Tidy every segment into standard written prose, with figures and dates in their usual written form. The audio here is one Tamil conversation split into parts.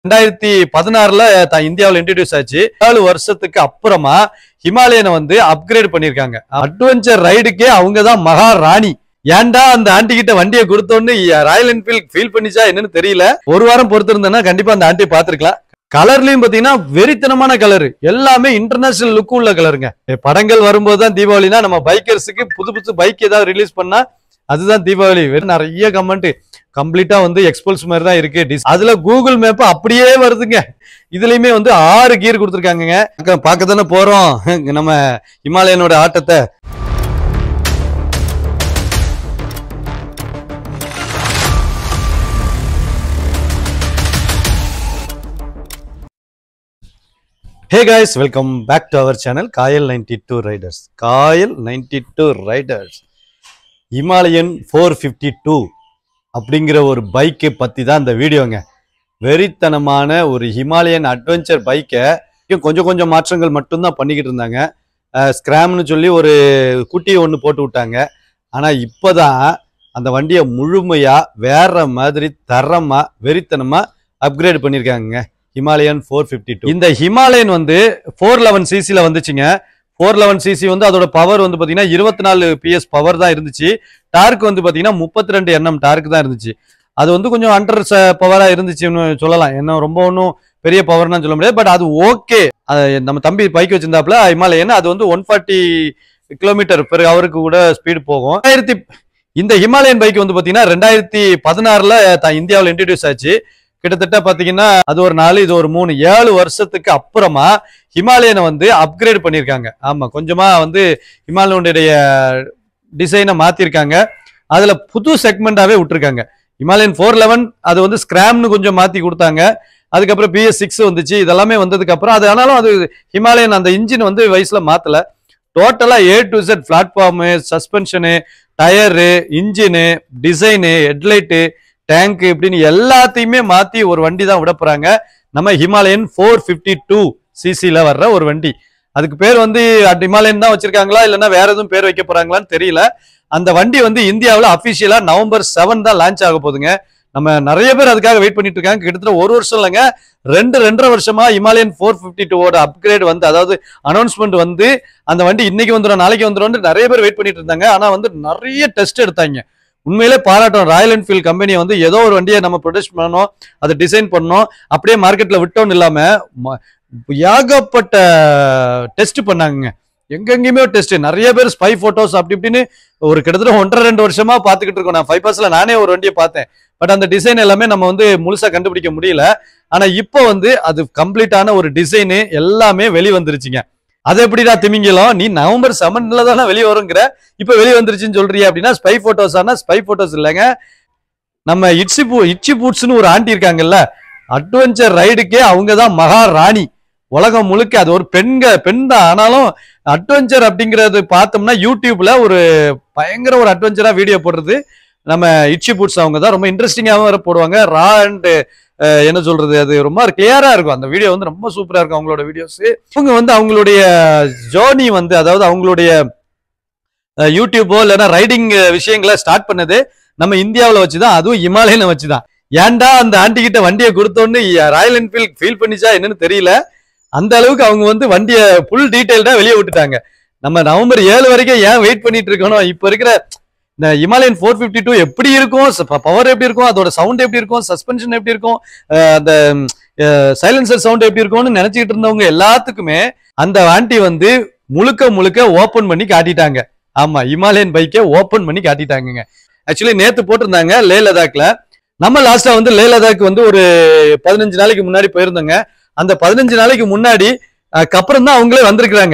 2016ல இந்தியாவில் இன்ட்ரோடியூஸ் ஆச்சு. 4 வருஷத்துக்கு அப்புறமா ஹிமாலயனை வந்து அப்கிரேட் பண்ணிருக்காங்க. அட்வென்ச்சர் ரைடுக்கே அவங்க தான் மகா ராணி. ஏன்டா அந்த ஆண்டி கிட்ட வண்டியை கொடுத்தோன்னு ராயல் என்ஃபீல்ட் ஃபீல் பண்ணிச்சா என்னன்னு தெரியல. ஒரு வாரம் பொறுத்திருந்தேன்னா கண்டிப்பா அந்த ஆண்டியை பாத்துருக்கலாம். கலர்லயும் பாத்தீங்கன்னா வெறித்தனமான கலர், எல்லாமே இன்டர்நேஷனல் லுக் உள்ள கலருங்க. படங்கள் வரும்போதுதான் தீபாவளினா நம்ம பைக்கர்ஸுக்கு புது புது பைக் ஏதாவது ரிலீஸ் பண்ணா அதுதான் தீபாவளி. நிறைய கமெண்ட் கம்ப்ளீட்டா வந்து எக்ஸ்பல்ஸ் மாதிரி தான் இருக்கு. அதுல கூகுள் மேப் அப்படியே வருதுங்க. இதுலயுமே வந்து 6 கியர் கொடுத்துருக்காங்க. பார்க்க தானே போறோம் நம்ம ஹிமாலயனோட ஆட்டத்தை. Hey guys, welcome back to our channel Kayal 92 Riders. Kayal 92 Riders. Himalayan 452 அப்படிங்கிற ஒரு பைக்கை பத்தி தான் இந்த வீடியோங்க. வெறித்தனமான ஒரு ஹிமாலயன் அட்வென்ச்சர் பைக்கை கொஞ்சம் கொஞ்சம் மாற்றங்கள் மட்டும்தான் பண்ணிக்கிட்டு இருந்தாங்க. ஸ்கிராம்னு சொல்லி ஒரு குட்டியை ஒன்று போட்டு விட்டாங்க. ஆனால் இப்போதான் அந்த வண்டியை முழுமையா வேற மாதிரி தரமா வெறித்தனமா அப்கிரேட் பண்ணியிருக்காங்க. ஹிமாலயன் 452. இந்த ஹிமாலயன் வந்து 411cc வந்துச்சுங்க. 411cc வந்து அதோட பவர் வந்து பாத்தீங்கன்னா 24 PS பவர் தான் இருந்துச்சு. டார்க் வந்து பாத்தீங்கன்னா 32 Nm டார்க் தான் இருந்துச்சு. அது வந்து கொஞ்சம் அண்டர் பவரா இருந்துச்சுன்னு சொல்லலாம். என்ன ரொம்ப ஒன்றும் பெரிய பவர்னா சொல்ல முடியாது. பட் அது ஓகே. நம்ம தம்பி பைக் வச்சிருந்தாப்புல ஹிமாலயன், அது வந்து 140 km/h கூட ஸ்பீடு போகும். இந்த ஹிமாலயன் பைக் வந்து பாத்தீங்கன்னா 2016ல இந்தியாவில் இன்ட்ரோடியூஸ் ஆச்சு. கிட்டத்தட்ட பாத்தீங்கன்னா அது ஒரு 4 இது ஒரு 3 7 வருஷத்துக்கு அப்புறமா ஹிமாலயனை வந்து அப்கிரேட் பண்ணிருக்காங்க. ஆமா, கொஞ்சமா வந்து ஹிமாலயனுடைய டிசைனை மாத்திருக்காங்க. அதுல புது செக்மெண்டாவே விட்டுருக்காங்க. ஹிமாலயன் 411 அது வந்து ஸ்கிராம்னு கொஞ்சம் மாத்தி கொடுத்தாங்க. அதுக்கப்புறம் PS6 வந்துச்சு. இதெல்லாமே வந்ததுக்கு அப்புறம் அது ஆனாலும் அது ஹிமாலயன் அந்த இன்ஜின் வந்து வயசுல மாத்தல. டோட்டலா A to Z platform, suspension, tyre, engine, design, headlight, tank இப்படின்னு எல்லாத்தையுமே மாத்தி ஒரு வண்டி தான் விட போறாங்க. நம்ம ஹிமாலயன் 452cc வர்ற ஒரு வண்டி. அதுக்கு பேர் வந்து ஹிமாலயன் தான் வச்சிருக்காங்களா இல்லைன்னா வேற எதுவும் பேர் வைக்க போறாங்களான்னு தெரியல. அந்த வண்டி வந்து இந்தியாவில் அபிஷியலா November 7 தான் லான்ச் ஆக போகுதுங்க. நம்ம நிறைய பேர் அதுக்காக வெயிட் பண்ணிட்டு இருக்காங்க. கிட்டத்தட்ட ஒரு வருஷம் இல்லைங்க, 2.5 வருஷமா ஹிமாலயன் 452 அப்கிரேட் வந்து, அதாவது அனௌன்ஸ்மெண்ட் வந்து அந்த வண்டி இன்னைக்கு வந்துடும் நாளைக்கு வந்துடும் நிறைய பேர் வெயிட் பண்ணிட்டு இருந்தாங்க. ஆனா வந்து நிறைய டெஸ்ட் எடுத்தாங்க. உண்மையிலே பாராட்டும் ராயல் என்ஃபீல்ட் கம்பெனி வந்து ஏதோ ஒரு வண்டியை நம்ம ப்ரொடியூஸ் பண்ணணும், அதை டிசைன் பண்ணணும், அப்படியே மார்க்கெட்ல விட்டோன்னு இல்லாம ஏகப்பட்ட டெஸ்ட் பண்ணாங்க. எங்கெங்கயுமே டெஸ்ட், நிறைய பேர் ஸ்பை போட்டோஸ் அப்படி இப்படின்னு ஒரு கிட்டத்தட்ட 1.5-2 வருஷமா பாத்துக்கிட்டு இருக்கோம். நான் 5 நானே ஒரு வண்டியை பார்த்தேன். பட் அந்த டிசைன் எல்லாமே நம்ம வந்து முழுசா கண்டுபிடிக்க முடியல. ஆனா இப்போ வந்து அது கம்ப்ளீட்டான ஒரு டிசைனு எல்லாமே வெளிவந்துருச்சுங்க. அது எப்படிடா திமிங்கலம், நீ November 7 தானே வெளியே வருங்கிற, இப்ப வெளியே வந்துருச்சுன்னு சொல்றியா அப்படின்னா ஸ்பை போட்டோஸ். ஆனா ஸ்பை போட்டோஸ் இல்லைங்க. நம்ம இட்சி பூட்ஸ்னு ஒரு ஆண்டி இருக்காங்கல்ல, அட்வென்ச்சர் ரைடுக்கே அவங்க தான் மகா ராணி. உலகம் முழுக்க அது ஒரு பெண் தான். ஆனாலும் அட்வென்ச்சர் அப்படிங்கறது பார்த்தோம்னா யூடியூப்ல ஒரு பயங்கர ஒரு அட்வென்ச்சரா வீடியோ போடுறது நம்ம இட்சி பூட்ஸ். அவங்க தான் ரொம்ப இன்ட்ரெஸ்டிங்காகவும் வேற போடுவாங்க. ரா அண்ட் என்ன சொல்றது, அது ரொம்ப கிளியரா இருக்கும். அந்த வீடியோ வந்து ரொம்ப சூப்பரா இருக்கும் அவங்களோட வீடியோஸ். இவங்க வந்து அவங்களுடைய ஜேர்னி வந்து, அதாவது அவங்களுடைய யூடியூபோ இல்லைன்னா ரைடிங் விஷயங்களை ஸ்டார்ட் பண்ணது நம்ம இந்தியாவில் வச்சுதான், அதுவும் ஹிமாலயனை வச்சுதான். ஏன்டா அந்த ஆண்டி கிட்ட வண்டியை கொடுத்தோன்னு ராயல் என்ஃபீல்ட் ஃபீல் பண்ணிச்சா என்னன்னு தெரியல. அந்த அளவுக்கு அவங்க வந்து வண்டியை ஃபுல் டீடைல்டா வெளியே விட்டுட்டாங்க. நம்ம November 7 வரைக்கும் ஏன் வெயிட் பண்ணிட்டு இருக்கணும்? இப்ப இருக்கிற இந்த ஹிமாலயன் 452 எப்படி இருக்கும், பவர் எப்படி இருக்கும், அதோட சவுண்ட் எப்படி இருக்கும், சஸ்பென்ஷன் எப்படி இருக்கும், அந்த சைலன்சர் சவுண்ட் எப்படி இருக்கும்னு நினைச்சிட்டு இருந்தவங்க எல்லாத்துக்குமே அந்த ஆண்டி வந்து முழுக்க ஓபன் பண்ணி காட்டிட்டாங்க. ஆமா, ஹிமாலயன் பைக்கை ஓபன் பண்ணி காட்டிட்டாங்க. ஆக்சுவலி நேத்து போட்டிருந்தாங்க லே லடாக்ல. நம்ம லாஸ்டா வந்து லே லடாக் வந்து ஒரு 15 நாளைக்கு முன்னாடி போயிருந்தோங்க. அந்த 15 நாளைக்கு முன்னாடி அப்புறம் தான் அவங்களே வந்திருக்கிறாங்க.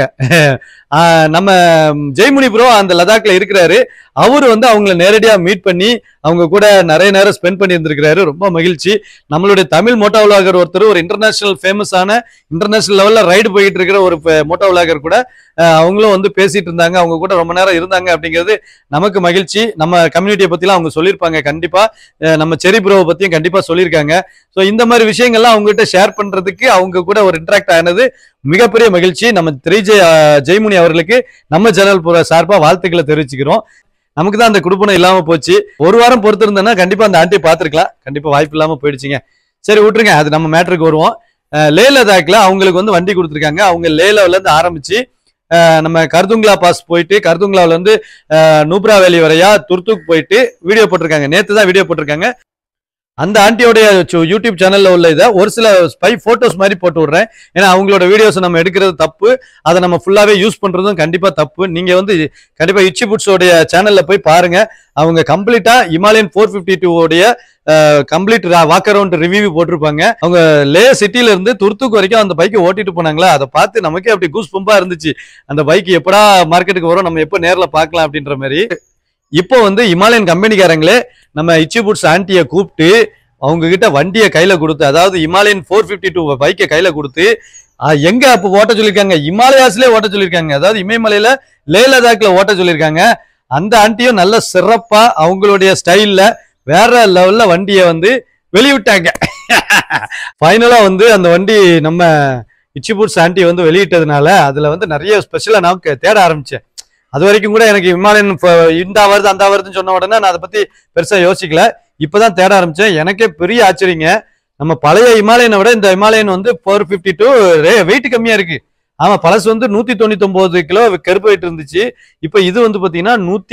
நம்ம ஜெய்முனி ப்ரோ அந்த லடாக்ல இருக்கிறாரு. அவரு வந்து அவங்கள நேரடியா மீட் பண்ணி அவங்க கூட நிறைய நேரம் ஸ்பெண்ட் பண்ணி இருந்திருக்கிறாரு. ரொம்ப மகிழ்ச்சி. நம்மளுடைய தமிழ் மோட்டோ விலாகர் ஒருத்தர், ஒரு இன்டர்நேஷனல் லெவல்ல ரைடு போயிட்டு இருக்கிற ஒரு மோட்டோ விலாகர் கூட அவங்களும் வந்து பேசிட்டு இருந்தாங்க. அவங்க கூட ரொம்ப நேரம் இருந்தாங்க அப்படிங்கிறது நமக்கு மகிழ்ச்சி. நம்ம கம்யூனிட்டியை பத்திலாம் அவங்க சொல்லியிருப்பாங்க. கண்டிப்பா நம்ம செரி ப்ரோவை பத்தியும் கண்டிப்பா சொல்லியிருக்காங்க. ஸோ இந்த மாதிரி விஷயங்கள்லாம் அவங்ககிட்ட ஷேர் பண்றதுக்கு அவங்க கூட ஒரு இன்டராக்ட் ஆனது மிகப்பெரிய மகிழ்ச்சி. நம்ம ஜெய்முனி அவர்களுக்கு நம்ம சேனல் சார்பா வாழ்த்துக்களை தெரிவிச்சுக்கிறோம். நமக்கு தான் அந்த குடுப்பனம் இல்லாம போச்சு. ஒரு வாரம் பொறுத்திருந்தேன்னா கண்டிப்பா அந்த ஆண்டியை பார்த்திருக்கலாம். கண்டிப்பா வாய்ப்பு இல்லாம போயிடுச்சுங்க. சரி விட்டுருங்க, அது நம்ம மேட்டருக்கு வருவோம். லே லதாக்ல அவங்களுக்கு வந்து வண்டி கொடுத்துருக்காங்க. அவங்க லேல இருந்து ஆரம்பிச்சு நம்ம கர்துங்லா பாஸ் போயிட்டு கர்துங்லாவில இருந்து நூப்ரா வேலி வரையா துர்துக் போயிட்டு வீடியோ போட்டிருக்காங்க. நேத்து தான் வீடியோ போட்டிருக்காங்க. அந்த ஆண்டியோடைய யூடியூப் சேனல்ல உள்ள இதை ஒரு சில ஸ்பை போட்டோஸ் மாதிரி போட்டு விடுறேன். ஏன்னா அவங்களோட வீடியோஸ் நம்ம எடுக்கிறது தப்பு, அதை நம்ம ஃபுல்லாவே யூஸ் பண்றதும் கண்டிப்பா தப்பு. நீங்க வந்து கண்டிப்பா இச்சி புட்ஸோடைய சேனல்ல போய் பாருங்க. அவங்க கம்ப்ளீட்டா ஹிமாலயன் 452 உடைய கம்ப்ளீட் வாக் அரவுண்ட் ரிவ்யூ போட்டிருப்பாங்க. அவங்க லே சிட்டில இருந்து துர்துக் வரைக்கும் அந்த பைக்கை ஓட்டிட்டு போனாங்களா, அதை பார்த்து நமக்கே அப்படி கூஸ் பம்பா இருந்துச்சு. அந்த பைக் எப்படா மார்க்கெட்டுக்கு வரும், நம்ம எப்போ நேரில் பார்க்கலாம் அப்படின்ற மாதிரி. இப்போ வந்து ஹிமாலயன் கம்பெனிக்காரங்களே நம்ம இச்சி புட்ஸ் ஆண்டியை கூப்பிட்டு அவங்க கிட்ட வண்டியை கையில கொடுத்து, அதாவது ஹிமாலயன் 452 பைக்கை கையில கொடுத்து எங்க அப்போ ஓட்ட சொல்லியிருக்காங்க, ஹிமாலயாஸ்லேயே ஓட்ட சொல்லியிருக்காங்க. அதாவது இமயமலையில லே லதாக்ல ஓட்ட சொல்லியிருக்காங்க. அந்த ஆண்டியும் நல்ல சிறப்பா அவங்களுடைய ஸ்டைல்ல வேற லெவல்ல வண்டியை வந்து வெளியிட்டாங்க. ஃபைனலா வந்து அந்த வண்டி நம்ம இச்சி புட்ஸ் ஆண்டி வந்து வெளியிட்டதுனால அதுல வந்து நிறைய ஸ்பெஷலா நான் தேட ஆரம்பிச்சேன். அது வரைக்கும் கூட எனக்கு ஹிமாலயன் இந்த வருது அந்த வருதுன்னு சொன்ன உடனே நான் அதை பத்தி பெருசா யோசிக்கல. இப்பதான் தேட ஆரம்பிச்சேன். எனக்கே பெரிய ஆச்சரியங்க. நம்ம பழைய ஹிமாலயனை விட இந்த ஹிமாலயன் வந்து 452 வெயிட் கம்மியா இருக்கு. ஆமா, பழசு வந்து 199 கிலோ கருப்பு வெயிட் இருந்துச்சு. இப்ப இது வந்து பாத்தீங்கன்னா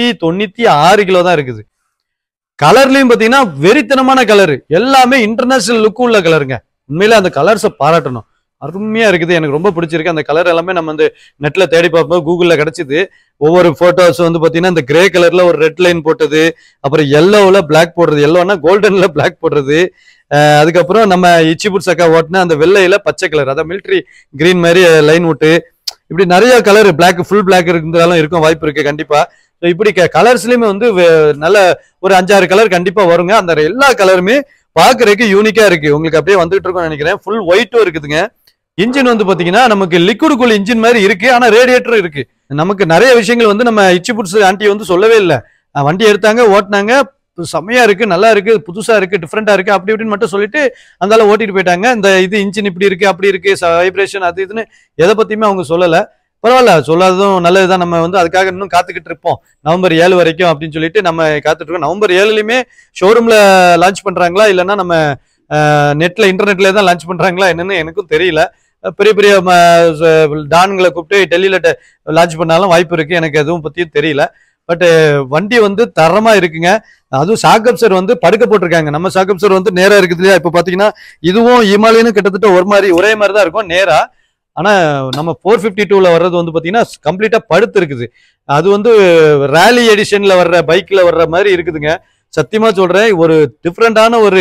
196 கிலோ தான் இருக்குது. கலர்லயும் பாத்தீங்கன்னா வெறித்தனமான கலர், எல்லாமே இன்டர்நேஷனல் லுக் உள்ள கலருங்க. உண்மையில அந்த கலர்ஸை பாராட்டணும், அருமையா இருக்குது. எனக்கு ரொம்ப பிடிச்சிருக்கு. அந்த கலர் எல்லாமே நம்ம வந்து நெட்ல தேடி பார்ப்போம், கூகுள்ல கிடைச்சிது. ஒவ்வொரு போட்டோஸ் வந்து பாத்தீங்கன்னா இந்த கிரே கலர்ல ஒரு ரெட் லைன் போட்டது, அப்புறம் எல்லோல பிளாக் போடுறது, எல்லோனா கோல்டன்ல பிளாக் போடுறது, அதுக்கப்புறம் நம்ம இச்சி புட்ஸ் அக்கா ஓட்டின அந்த வெள்ளையில பச்சை கலர், அதாவது மிலிட்ரி கிரீன் மாதிரி லைன் விட்டு, இப்படி நிறைய கலர் பிளாக் ஃபுல் பிளாக் இருந்தாலும் இருக்கும் வாய்ப்பு இருக்கு கண்டிப்பா. இப்படி கலர்ஸ்லயுமே வந்து நல்ல ஒரு 5-6 கலர் கண்டிப்பா வருங்க. அந்த எல்லா கலருமே பாக்குறதுக்கு யூனிக்கா இருக்கு. உங்களுக்கு அப்படியே வந்துட்டு இருக்கும்னு நினைக்கிறேன். ஃபுல் ஒயிட்டும் இருக்குதுங்க. இன்ஜின் வந்து பாத்தீங்கன்னா நமக்கு லிக்விட் கூல் இன்ஜின் மாதிரி இருக்கு, ஆனா ரேடியேட்டரும் இருக்கு. நமக்கு நிறைய விஷயங்கள் வந்து நம்ம இச்சி புட்ஸ் ஆண்டி வந்து சொல்லவே இல்லை. வண்டி எடுத்தாங்க, ஓட்டினாங்க, செம்மையா இருக்கு, நல்லா இருக்கு, புதுசா இருக்கு, டிஃப்ரெண்டா இருக்கு, அப்படி இப்படின்னு மட்டும் சொல்லிட்டு அந்தால ஓட்டிட்டு போயிட்டாங்க. இந்த இது இன்ஜின் இப்படி இருக்கு அப்படி இருக்கு, வைப்ரேஷன் அது இதுன்னு எதை பத்தியுமே அவங்க சொல்லல. பரவாயில்ல, சொல்லாததும் நல்லதுதான். நம்ம வந்து அதுக்காக இன்னும் காத்துக்கிட்டு இருப்போம் நவம்பர் 7 வரைக்கும் அப்படின்னு சொல்லிட்டு நம்ம காத்துட்டு இருக்கோம். நவம்பர் 7லயுமே ஷோரூம்ல லான்ச் பண்றாங்களா இல்லைன்னா நம்ம நெட்ல இன்டர்நெட்ல தான் லான்ச் பண்றாங்களா என்னன்னு எனக்கும் தெரியல. பெரிய பெரிய டான்களை கூப்பிட்டு டெல்லியில லான்ச் பண்ணாலும் வாய்ப்பு இருக்கு, எனக்கு எதுவும் பத்தியும் தெரியல. பட் வண்டி வந்து தரமா இருக்குங்க. அதுவும் ஷாக்கப்சர் வந்து படுக்க போட்டிருக்காங்க. நம்ம ஷாக்கப்சர் வந்து நேரா இருக்குது இல்லையா, இப்ப பாத்தீங்கன்னா இதுவும் ஹிமாலயனும் கிட்டத்தட்ட ஒரே மாதிரி தான் இருக்கும் நேரா. ஆனா நம்ம 452ல வர்றது வந்து பாத்தீங்கன்னா கம்ப்ளீட்டா படுத்து இருக்குது. அது வந்து ரேலி எடிஷன்ல வர்ற பைக்ல வர்ற மாதிரி இருக்குதுங்க. சத்தியமா சொல்றேன், ஒரு டிஃப்ரெண்டான ஒரு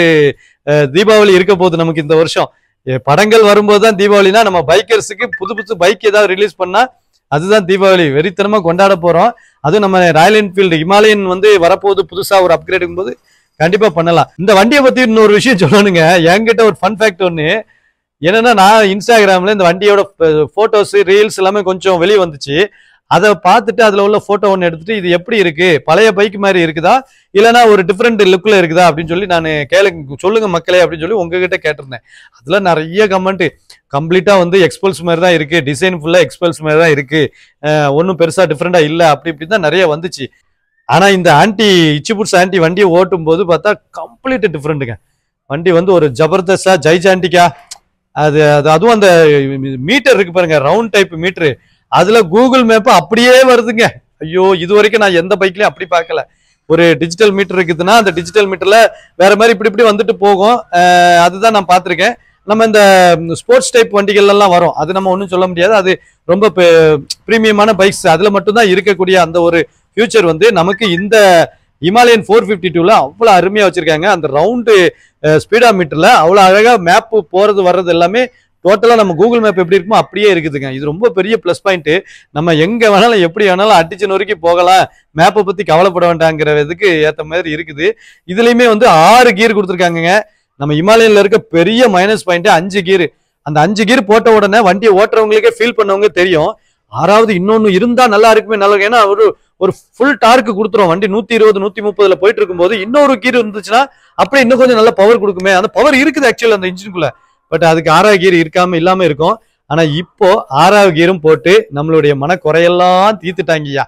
தீபாவளி இருக்க போகுது நமக்கு இந்த வருஷம். படங்கள் வரும்போதுதான் தீபாவளினா, நம்ம பைக்கர்ஸுக்கு புது புது பைக் ஏதாவது ரிலீஸ் பண்ணா அதுதான் தீபாவளி. வெறித்தனமா கொண்டாட போறோம். அதுவும் நம்ம ராயல் என்ஃபீல்டு ஹிமாலயன் வந்து வரப்போகுது புதுசா ஒரு அப்கிரேடுங்கும் போது கண்டிப்பா பண்ணலாம். இந்த வண்டியை பத்தி இன்னொரு விஷயம் சொல்லணுங்க. என்கிட்ட ஒரு ஃபன் ஃபேக்ட் ஒண்ணு என்னன்னா, நான் இன்ஸ்டாகிராம்ல இந்த வண்டியோட போட்டோஸ் ரீல்ஸ் எல்லாமே கொஞ்சம் வெளியே வந்துச்சு. அதை பார்த்துட்டு அதுல உள்ள போட்டோ ஒன்று எடுத்துட்டு இது எப்படி இருக்கு, பழைய பைக் மாதிரி இருக்குதா இல்லைன்னா ஒரு டிஃப்ரெண்ட் லுக்ல இருக்குதா அப்படின்னு சொல்லி நான் சொல்லுங்க மக்களே அப்படின்னு சொல்லி உங்ககிட்ட கேட்டிருந்தேன். அதுல நிறைய கமெண்ட் கம்ப்ளீட்டா வந்து எக்ஸ்பல்ஸ் மாதிரி தான் இருக்கு, டிசைன் ஃபுல்லா எக்ஸ்பல்ஸ் மாதிரி தான் இருக்கு, ஒன்றும் பெருசா டிஃப்ரெண்டா இல்லை அப்படி இப்படி தான் நிறைய வந்துச்சு. ஆனா இந்த இச்சி புட்ஸ் ஆண்டி வண்டியை ஓட்டும் போது பார்த்தா கம்ப்ளீட் டிஃப்ரெண்ட்டுங்க. வண்டி வந்து ஒரு ஜபர்தஸ்டா ஜைஜாண்டிக்கா, அதுவும் அந்த மீட்டர் இருக்கு பாருங்க, ரவுண்ட் டைப் மீட்டரு, அதுல கூகுள் மேப் அப்படியே வருதுங்க. ஐயோ, இது வரைக்கும் நான் எந்த பைக்லயும் அப்படி பார்க்கல. ஒரு டிஜிட்டல் மீட்டர் இருக்குதுன்னா அந்த டிஜிட்டல் மீட்டர்ல வேற மாதிரி இப்படி இப்படி வந்துட்டு போகும். அதுதான் நான் பார்த்திருக்கேன். நம்ம இந்த ஸ்போர்ட்ஸ் டைப் வண்டிகள் எல்லாம் வரும், அது நம்ம ஒன்றும் சொல்ல முடியாது. அது ரொம்ப பிரீமியமான பைக்ஸ், அதுல மட்டும்தான் இருக்கக்கூடிய அந்த ஒரு ஃபியூச்சர் வந்து நமக்கு இந்த ஹிமாலயன் 452ல அவ்வளவு அருமையா வச்சிருக்காங்க. அந்த ரவுண்டு ஸ்பீடா மீட்டர்ல அவ்வளவு அழகா மேப் போறது வர்றது எல்லாமே டோட்டலா நம்ம கூகுள் மேப் எப்படி இருக்குமோ அப்படியே இருக்குதுங்க. இது ரொம்ப பெரிய பிளஸ் பாயிண்ட். நம்ம எங்க வேணாலும் எப்படி வேணாலும் அடிச்சு நொறுக்கி போகலாம், மேப்பை பத்தி கவலைப்பட வேண்டாங்கிறதுக்கு ஏத்த மாதிரி இருக்குது. இதுலயுமே வந்து 6 கியர் கொடுத்துருக்காங்க. நம்ம ஹிமாலயன்ல இருக்க பெரிய மைனஸ் பாயிண்ட் 5 கியர். அந்த 5 கியர் போட்ட உடனே வண்டியை ஓட்டுறவங்களுக்கே ஃபீல் பண்ணவங்க தெரியும், 6வது இன்னொன்னு இருந்தா நல்லா இருக்குமே, நல்லா இருக்கும். ஏன்னா ஒரு ஃபுல் டார்க்கு கொடுத்துரும். வண்டி 120 130ல போயிட்டு இருக்கும்போது இன்னொரு கீர் இருந்துச்சுன்னா அப்படியே இன்னும் கொஞ்சம் நல்லா பவர் கொடுக்குமே. அந்த பவர் இருக்குது ஆக்சுவலி அந்த இன்ஜினுக்குள்ள. பட் அதுக்கு 6வது கியர் இல்லாம இருக்கும். ஆனா இப்போ 6வது கியரும் போட்டு நம்மளுடைய மனக்குறையெல்லாம் தீர்த்துட்டாங்கய்யா.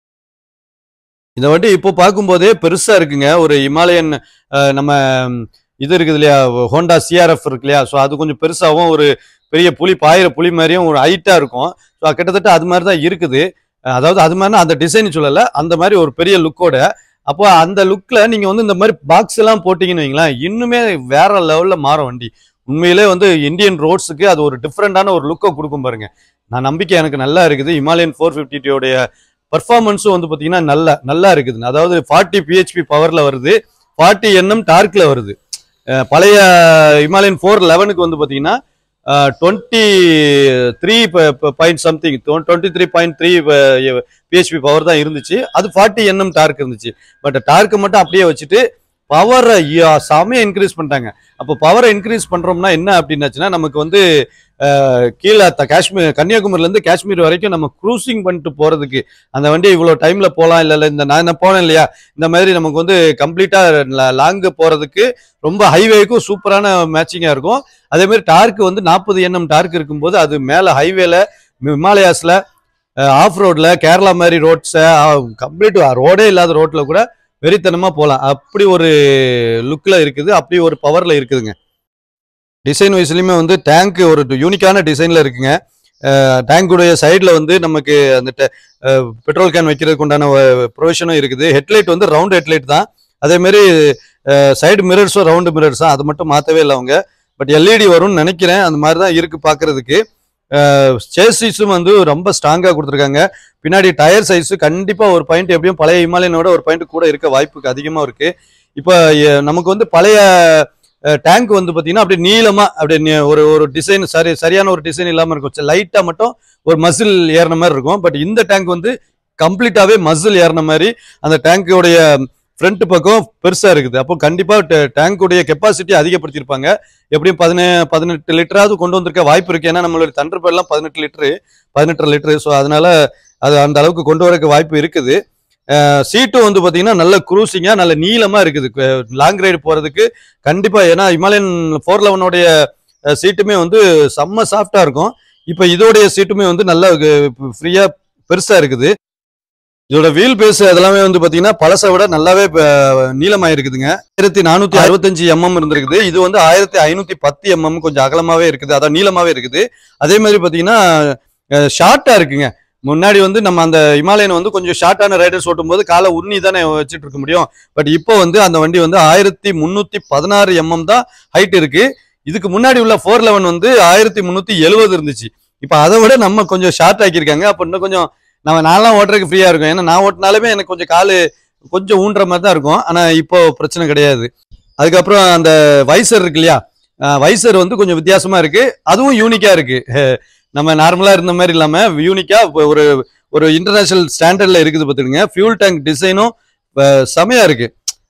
இந்த வண்டி இப்போ பார்க்கும்போதே பெருசா இருக்குங்க. ஒரு ஹிமாலயன் நம்ம இது இருக்குது இல்லையா, ஹோண்டா சிஆர்எஃப் இருக்கு இல்லையா, ஸோ அது கொஞ்சம் பெருசாகவும் ஒரு பெரிய புலி பாயிற புலி மாதிரியும் ஒரு ஹைட்டாக இருக்கும். ஸோ கிட்டத்தட்ட அது மாதிரி தான் இருக்குது. அதாவது அது மாதிரினா அந்த டிசைன் சொல்லலை, அந்த மாதிரி ஒரு பெரிய லுக்கோட. அப்போ அந்த லுக்கில் நீங்கள் வந்து இந்த மாதிரி பாக்ஸ் எல்லாம் போட்டிங்கன்னு வைங்களேன், இன்னுமே வேற லெவலில் மாறும் வண்டி. உண்மையிலே வந்து இந்தியன் ரோட்ஸுக்கு அது ஒரு டிஃப்ரெண்டான ஒரு லுக்கை கொடுக்கும் பாருங்க. நான் நம்பிக்கை எனக்கு நல்லா இருக்குது. ஹிமாலயன் 450 பர்ஃபார்மன்ஸும் வந்து பார்த்தீங்கன்னா நல்லா இருக்குது. அதாவது 40 PHP பவரில் வருது, 40 Nm டார்க்கில் வருது. பழைய ஹிமாலயன் 411க்கு வந்து பார்த்தீங்கன்னா 23 பாயிண்ட் சம்திங் 23.3 PHP பவர் தான் இருந்துச்சு. அது 40 Nm டார்க் இருந்துச்சு. பட் டார்க்கு மட்டும் அப்படியே வச்சுட்டு பவரை செமையா இன்க்ரீஸ் பண்ணிட்டாங்க. அப்போ பவரை இன்க்ரீஸ் பண்றோம்னா என்ன அப்படின்னாச்சுன்னா, நமக்கு வந்து கீழே காஷ்மீர், கன்னியாகுமரியிலேருந்து காஷ்மீர் வரைக்கும் நம்ம க்ரூசிங் பண்ணிட்டு போறதுக்கு அந்த வண்டி இவ்வளோ டைம்ல போகலாம். இல்லை இந்த நான் போனேன் இல்லையா, இந்த மாதிரி நமக்கு வந்து கம்ப்ளீட்டா லாங்கு போறதுக்கு ரொம்ப ஹைவேக்கும் சூப்பரான மேட்சிங்கா இருக்கும். அதே மாதிரி டார்க் வந்து 40 Nm டார்க் இருக்கும்போது அது மேலே ஹைவேல, ஹிமாலயாஸ்ல, ஆஃப் ரோட்ல, கேரளா மாதிரி ரோட்ஸை கம்ப்ளீட் ரோடே இல்லாத ரோட்ல கூட வெறித்தனமா போகலாம். அப்படி ஒரு லுக்ல இருக்குது, அப்படி ஒரு பவர்ல இருக்குதுங்க. டிசைன் வைஸ்லயுமே வந்து டேங்க் ஒரு யூனிக்கான டிசைன்ல இருக்குங்க. டேங்குடைய சைட்ல வந்து நமக்கு அந்த பெட்ரோல் கேன் வைக்கிறதுக்கு உண்டான ப்ரொவிஷனும் இருக்குது. ஹெட்லைட் வந்து ரவுண்ட் ஹெட்லைட் தான். அதே மாதிரி சைடு மிரர்ஸும் ரவுண்டு மிரர்ஸ் தான், அது மட்டும் மாற்றவே இல்லை அவங்க. பட் எல்இடி வரும்னு நினைக்கிறேன், அந்த மாதிரி தான் இருக்கு பார்க்கறதுக்கு. சேசிஸும் வந்து ரொம்ப ஸ்ட்ராங்காக கொடுத்துருக்காங்க. பின்னாடி டயர் சைஸு கண்டிப்பாக ஒரு பாயிண்ட் எப்படியும் பழைய ஹிமாலயனோட ஒரு பாயிண்ட் கூட இருக்க வாய்ப்புக்கு அதிகமாக இருக்கு. இப்போ நமக்கு வந்து பழைய டேங்க் வந்து பார்த்தீங்கன்னா அப்படியே நீளமாக அப்படியே ஒரு டிசைன் சரியான ஒரு டிசைன் இல்லாமல் இருக்கும். லைட்டாக மட்டும் ஒரு மசில் ஏறின மாதிரி இருக்கும். பட் இந்த டேங்க் வந்து கம்ப்ளீட்டாகவே மசில் ஏறின மாதிரி அந்த டேங்கோடைய ஃப்ரண்ட் பக்கம் பெருசாக இருக்குது. அப்போ கண்டிப்பாக டேங்குடைய கெப்பாசிட்டி அதிகப்படுத்தியிருப்பாங்க. எப்படியும் 18 லிட்டராவது கொண்டு வந்திருக்க வாய்ப்பு இருக்கு. ஏன்னா நம்மளுடைய தண்டர்பேர்ட்லாம் 18 லிட்டரு. ஸோ அதனால அது அந்த அளவுக்கு கொண்டு வரக்கு வாய்ப்பு இருக்குது. சீட்டும் வந்து பார்த்தீங்கன்னா நல்ல க்ரூசிங்காக நல்ல நீளமாக இருக்குது லாங் ரைடு போகிறதுக்கு கண்டிப்பாக. ஏன்னா ஹிமாலயன் 411 சீட்டுமே வந்து செம்ம சாஃப்டாக இருக்கும். இப்போ இதோடைய சீட்டுமே வந்து நல்ல ஃப்ரீயாக பெருசாக இருக்குது. இதோட வீல் பேஸ் அதெல்லாமே வந்து பாத்தீங்கன்னா பழசை விட நல்லாவே நீளமாயிருக்குதுங்க. 1465 mm இருந்திருக்குது. இது வந்து 1510 mm கொஞ்சம் அகலமாவே இருக்குது, அதான் நீளமாவே இருக்குது. அதே மாதிரி பாத்தீங்கன்னா ஷார்ட்டா இருக்குங்க. முன்னாடி வந்து நம்ம அந்த ஹிமாலயன் வந்து கொஞ்சம் ஷார்ட்டான ரைடர்ஸ் ஓட்டும் போது காலை உண்ணி தானே வச்சுட்டு இருக்க முடியும். பட் இப்போ வந்து அந்த வண்டி வந்து 1316 mm தான் ஹைட் இருக்கு. இதுக்கு முன்னாடி உள்ள 411 வந்து 1370 இருந்துச்சு. இப்போ அதை விட நம்ம கொஞ்சம் ஷார்ட் ஆக்கியிருக்காங்க. அப்போ இன்னும் கொஞ்சம் நான்லாம் ஓட்டுறதுக்கு ஃப்ரீயா இருக்கும். ஏன்னா நான் ஓட்டினாலுமே எனக்கு கொஞ்சம் காலு கொஞ்சம் ஊன்ற மாதிரி தான் இருக்கும். ஆனா இப்போ பிரச்சனை கிடையாது. அதுக்கப்புறம் அந்த வைசர் இருக்கு இல்லையா, வைசர் வந்து கொஞ்சம் வித்தியாசமா இருக்கு, அதுவும் யூனிக்கா இருக்கு. நம்ம நார்மலா இருந்த மாதிரி இல்லாம யூனிக்கா ஒரு ஒரு இன்டர்நேஷனல் ஸ்டாண்டர்ட்ல இருக்குது பார்த்துடுங்க. ஃபியூல் டேங்க் டிசைனும் செமையா இருக்கு,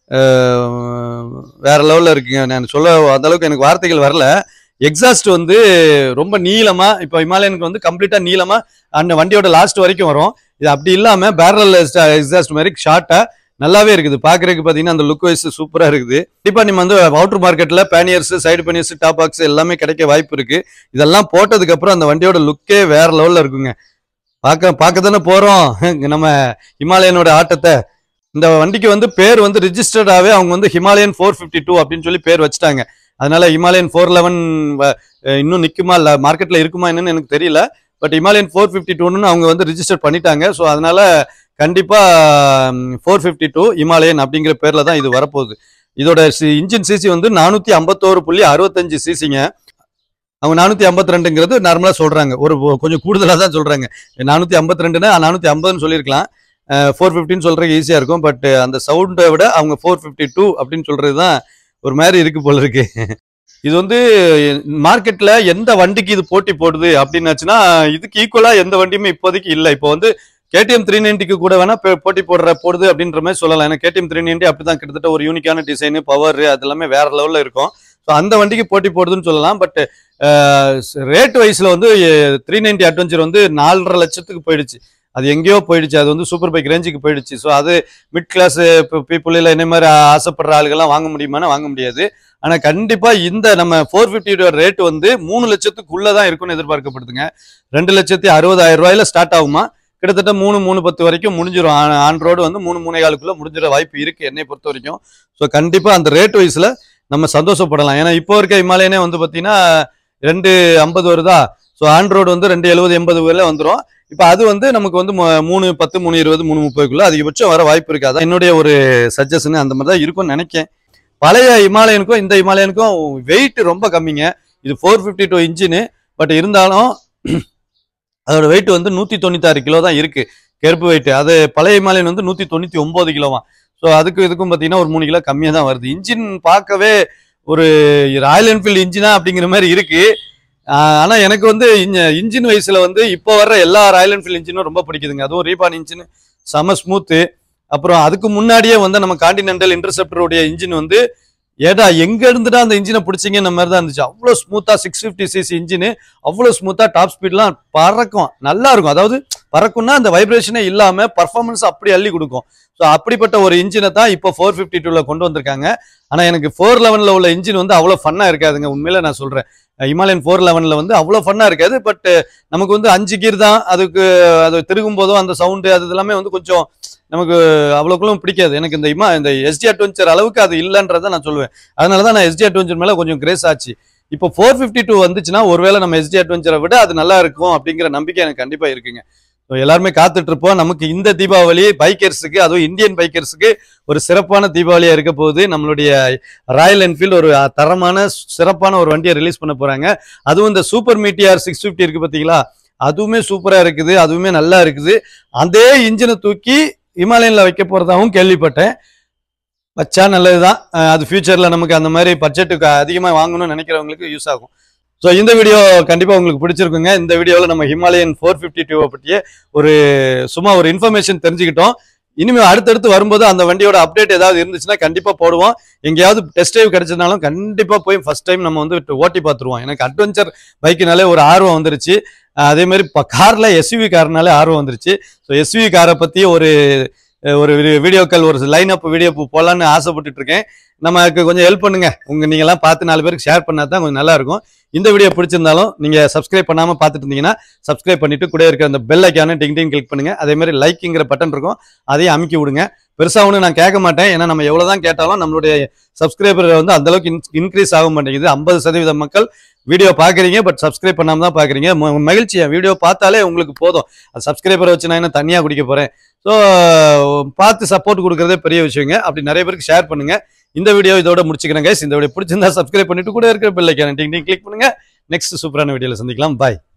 வேற லெவல்ல இருக்குங்க. நான் சொல்ல அந்த அளவுக்கு எனக்கு வார்த்தைகள் வரல. எக்ஸாஸ்ட் வந்து ரொம்ப நீளமா, இப்போ ஹிமாலயனுக்கு வந்து கம்ப்ளீட்டா நீளமா அந்த வண்டியோட லாஸ்ட் வரைக்கும் வரும். இது அப்படி இல்லாம பேரல் எக்ஸாஸ்ட் மாதிரி ஷார்ட்டா நல்லாவே இருக்குது. பாக்குறதுக்கு பாத்தீங்கன்னா அந்த லுக் வைஸ் சூப்பரா இருக்குது. கண்டிப்பா நம்ம வந்து அவுட்டர் மார்க்கெட்ல panniers, side panniers, top box எல்லாமே கிடைக்க வாய்ப்பு இருக்கு. இதெல்லாம் போட்டதுக்கு அப்புறம் அந்த வண்டியோட லுக்கே வேற லெவல்ல இருக்குங்க. பார்க்க தானே போறோம் நம்ம ஹிமாலயனோட ஆட்டத்தை. இந்த வண்டிக்கு வந்து பேர் வந்து ரிஜிஸ்டர்டாவே அவங்க வந்து ஹிமாலயன் 452 அப்படின்னு சொல்லி பேர் வச்சுட்டாங்க. அதனால ஹிமாலயன் 411 இன்னும் நிற்குமா இல்லை மார்க்கெட்ல இருக்குமா என்னன்னு எனக்கு தெரியல. பட் ஹிமாலயன் 452ன்னு அவங்க வந்து ரிஜிஸ்டர் பண்ணிட்டாங்க. ஸோ அதனால கண்டிப்பா 452 ஹிமாலயன் அப்படிங்கிற பேர்ல தான் இது வரப்போகுது. இதோட இன்ஜின் சிசி வந்து 451.65 சிசிங்க. அவங்க 452ங்கிறது நார்மலா சொல்றாங்க, ஒரு கொஞ்சம் கூடுதலாக தான் சொல்றாங்க. 452ன்னா 450ன்னு சொல்லியிருக்கலாம், 450ன்னு சொல்றதுக்கு ஈஸியா இருக்கும். பட் அந்த சவுண்டை விட அவங்க 452 அப்படின்னு சொல்றது தான் ஒரு மாதிரி இருக்கு போல இருக்கு. இது வந்து மார்க்கெட்ல எந்த வண்டிக்கு இது போட்டி போடுது அப்படின்னாச்சுன்னா இதுக்கு ஈக்குவலா எந்த வண்டியுமே இப்போதைக்கு இல்லை. இப்போ வந்து KTM 390க்கு கூட வேணா போட்டி போடுது அப்படின்ற மாதிரி சொல்லலாம். ஏன்னா KTM 390 அப்படிதான் கிட்டத்தட்ட ஒரு யூனிக்கான டிசைனு, பவர், அது எல்லாமே வேற லெவல்ல இருக்கும். ஸோ அந்த வண்டிக்கு போட்டி போடுதுன்னு சொல்லலாம். பட் ரேட் வைஸ்ல வந்து 390 அட்வென்ச்சர் வந்து 4.5 லட்சத்துக்கு போயிடுச்சு. அது எங்கேயோ போயிடுச்சு, அது வந்து சூப்பர் பைக் ரேஞ்சுக்கு போயிடுச்சு. ஸோ அது மிட் கிளாஸ் பீப்புள் இல்லை என்ன மாதிரி ஆசைப்படுற ஆளுகள்லாம் வாங்க முடியுமானா வாங்க முடியாது. ஆனால் கண்டிப்பாக இந்த நம்ம 450 ரேட் வந்து 3 லட்சத்துக்குள்ளதான் இருக்குன்னு எதிர்பார்க்கப்படுதுங்க. 2,60,000 ரூபாயில ஸ்டார்ட் ஆகுமா, கிட்டத்தட்ட 3-3.10 வரைக்கும் முடிஞ்சிடும். ஆன் ரோடு வந்து 3-3.25 முடிஞ்சிட வாய்ப்பு இருக்கு என்னை பொறுத்த வரைக்கும். ஸோ கண்டிப்பாக அந்த ரேட் வைஸ்ல நம்ம சந்தோஷப்படலாம். ஏன்னா இப்போ இருக்க ஹிமாலயனே வந்து பார்த்தீங்கன்னா 250 வருதா. ஸோ ஆண்ட்ராய்டு வந்து 270-80 வரையில வந்துடும். இப்போ அது வந்து நமக்கு வந்து 310 320 330க்குள்ள அதிகபட்சம் வர வாய்ப்பு இருக்காது. என்னுடைய ஒரு சஜஷன் அந்த மாதிரி தான் இருக்கும்னு நினைக்கிறேன். பழைய ஹிமாலயனுக்கும் இந்த ஹிமாலயனுக்கும் வெயிட் ரொம்ப கம்மிங்க. இது 452 இன்ஜினு. பட் இருந்தாலும் அதோட வெயிட் வந்து 196 கிலோ தான் இருக்கு கருப்பு வெயிட். அது பழைய ஹிமாலயன் வந்து 199 கிலோவான். ஸோ அதுக்கு இதுக்கும் பார்த்தீங்கன்னா ஒரு 3 கிலோ கம்மியாக தான் வருது. இன்ஜின் பார்க்கவே ஒரு ராயல் என்ஃபீல்டு இன்ஜினா அப்படிங்கிற மாதிரி இருக்கு. ஆனால் எனக்கு வந்து இன்ஜின் வயசுல வந்து இப்போ வர்ற எல்லா ராயல் என்ஃபீல்டு இன்ஜினும் ரொம்ப பிடிக்குதுங்க. அதுவும் ரீபான் இன்ஜின் செம ஸ்மூத்து. அப்புறம் அதுக்கு முன்னாடியே வந்து நம்ம கான்டினென்டல் இன்டர்செப்டருடைய இன்ஜின் வந்து ஏடா எங்க இருந்துட்டா அந்த இன்ஜினை பிடிச்சிங்கன்ற மாதிரி தான் இருந்துச்சு. அவ்வளோ ஸ்மூத்தா 650cc இன்ஜின், அவ்வளோ ஸ்மூத்தா டாப் ஸ்பீட்லாம் பறக்கும், நல்லா இருக்கும். அதாவது பறக்கும்னா அந்த வைப்ரேஷனே இல்லாம பர்ஃபார்மன்ஸ் அப்படி அள்ளி கொடுக்கும். ஸோ அப்படிப்பட்ட ஒரு இன்ஜினை தான் இப்போ 452ல கொண்டு வந்திருக்காங்க. ஆனா எனக்கு 411ல உள்ள இன்ஜின் வந்து அவ்வளோ ஃபன்னா இருக்காதுங்க. உண்மையில நான் சொல்றேன், ஹிமாலயன் 411ல வந்து அவ்வளோ ஃபன்னா இருக்காது. பட் நமக்கு வந்து 5 கீர் தான். அதுக்கு அது திருகும் போதும் அந்த சவுண்டு அது எல்லாமே வந்து கொஞ்சம் நமக்கு அவ்வளோக்குள்ளும் பிடிக்காது. எனக்கு இந்த எஸ்டி அட்வென்ச்சர் அளவுக்கு அது இல்லைன்றதை நான் சொல்லுவேன். அதனால தான் நான் எஸ்டி அட்வென்ச்சர் மேலே கொஞ்சம் கிரேஸ் ஆச்சு. இப்போ 452 வந்துச்சுன்னா ஒருவேளை நம்ம எஸ்டி அட்வென்ச்சரை விட அது நல்லா இருக்கும் அப்படிங்கிற நம்பிக்கை எனக்கு கண்டிப்பாக இருக்குங்க. ஸோ எல்லாருமே காத்துட்டு இருப்போம். நமக்கு இந்த தீபாவளி பைக்கர்ஸுக்கு, அதுவும் இந்தியன் பைக்கர்ஸுக்கு ஒரு சிறப்பான தீபாவளியா இருக்க போகுது. நம்மளுடைய ராயல் என்ஃபீல்டு ஒரு தரமான சிறப்பான ஒரு வண்டியை ரிலீஸ் பண்ண போறாங்க. அதுவும் இந்த சூப்பர் மீட்டியார் 650 இருக்கு பார்த்தீங்களா, அதுவுமே சூப்பரா இருக்குது, அதுவுமே நல்லா இருக்குது. அதே இன்ஜினை தூக்கி ஹிமாலயன்ல வைக்க போறதாகவும் கேள்விப்பட்டேன். வச்சா நல்லதுதான். அது ஃபியூச்சர்ல நமக்கு அந்த மாதிரி பட்ஜெட்டுக்கு அதிகமாக வாங்கணும்னு நினைக்கிறவங்களுக்கு யூஸ் ஆகும். ஸோ இந்த வீடியோ கண்டிப்பாக உங்களுக்கு பிடிச்சிருக்குங்க. இந்த வீடியோவில் நம்ம ஹிமாலயன் 452 பற்றிய சும்மா ஒரு இன்ஃபர்மேஷன் தெரிஞ்சுக்கிட்டோம். இனிமேல் அடுத்தடுத்து வரும்போது அந்த வண்டியோட அப்டேட் ஏதாவது இருந்துச்சுன்னா கண்டிப்பாக போடுவோம். எங்கேயாவது டெஸ்ட் டிரைவ் கிடைச்சதுனாலும் கண்டிப்பாக போய் ஃபர்ஸ்ட் டைம் நம்ம வந்து ஓட்டி பார்த்துருவோம். எனக்கு அட்வென்ச்சர் பைக்குனாலே ஒரு ஆர்வம் வந்துருச்சு. அதே மாதிரி இப்போ காரில் எஸ்யூவி கார்னாலே ஆர்வம் வந்துருச்சு. ஸோ எஸ்யூவி காரை பற்றி ஒரு வீடியோக்கள், ஒரு லைன் அப் வீடியோ போடலான்னு ஆசைப்பட்டுட்டு இருக்கேன். நமக்கு கொஞ்சம் ஹெல்ப் பண்ணுங்க. நீங்கள்லாம் பார்த்து 4 பேருக்கு ஷேர் பண்ணா தான் கொஞ்சம் நல்லா இருக்கும். இந்த வீடியோ பிடிச்சிருந்தாலும் நீங்க சப்ஸ்கிரைப் பண்ணாம பார்த்துட்டு இருந்தீங்கன்னா சப்ஸ்கிரைப் பண்ணிட்டு கூட இருக்கிற அந்த பெல் ஐக்கான டிங் டிங் கிளிக் பண்ணுங்க. அதே மாதிரி லைக்குங்கிற பட்டன் இருக்கும், அதையும் அமுக்கி விடுங்க. பெருசா ஒன்று நான் கேட்க மாட்டேன். ஏன்னா நம்ம எவ்வளவுதான் கேட்டாலும் நம்மளுடைய சப்ஸ்கிரைபர் வந்து அந்த அளவுக்கு இன்க்ரீஸ் ஆக மாட்டேங்குது. 50% மக்கள் வீடியோ பாக்குறீங்க, பட் சப்ஸ்கிரைப் பண்ணாம தான் பாக்குறீங்க. மகிழ்ச்சியா வீடியோ பார்த்தாலே உங்களுக்கு போதும். அது சப்ஸ்கிரைபரை வச்சு நான் என்ன தனியா குடிக்க போறேன். ஸோ பார்த்து சப்போர்ட் கொடுக்கறதே பெரிய விஷயங்க. அப்படி நிறைய பேருக்கு ஷேர் பண்ணுங்க. இந்த வீடியோ இதோட முடிச்சுக்கிறேன் கைஸ். இந்த வீடியோ பிடிச்சிருந்தா சப்ஸ்கிரைப் பண்ணிட்டு கூட இருக்கிற பெல் ஐக்கான டிங் டிங் கிளிக் பண்ணுங்க. நெக்ஸ்ட் சூப்பரான வீடியோல சந்திக்கலாம். பாய்.